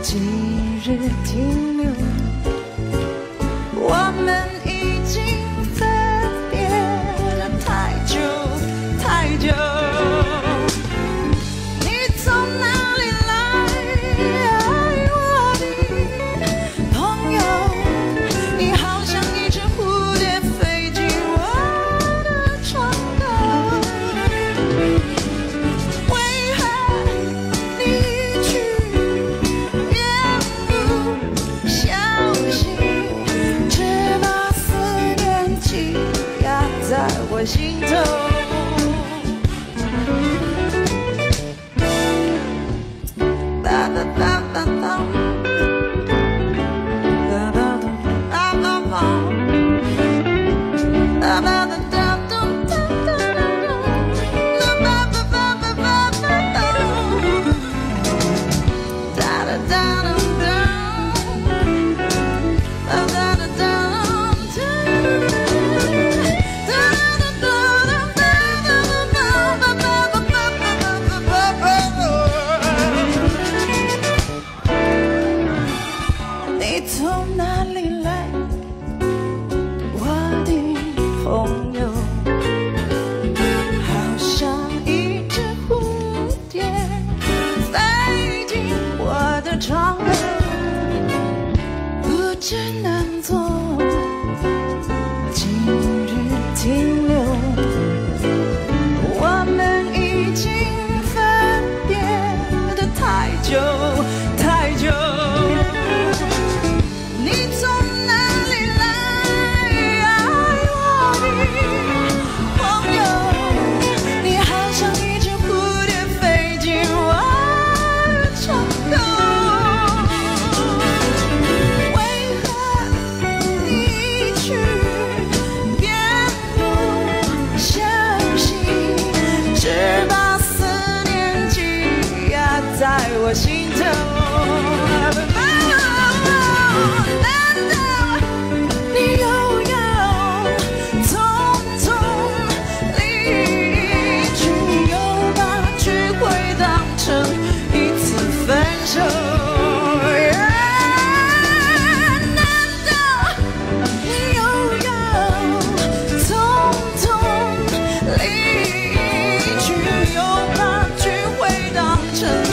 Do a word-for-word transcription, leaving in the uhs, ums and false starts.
今日停留，我们已经分别了太久太久。你从哪里来，我的朋友？你好像一只蝴蝶飞进我的窗口，为何你一去也不消息，只把思念积压在我心头。哒哒哒哒哒，哒哒哒哒哒哒，哒哒哒哒哒哒哒哒，哒哒哒哒哒哒，哒哒哒哒。你从哪里来，我的朋友？好像一只蝴蝶飞进我的窗口，不知能做今日停留。我们已经分别的太久太久。你从哪里来，我的朋友？你好像一只蝴蝶飞进我的窗口，为何你一去便不消息，只把思念积压在我心头。难道你又要匆匆离去，又把聚会当成一次分手？难道你又要匆匆离去，又把聚会当成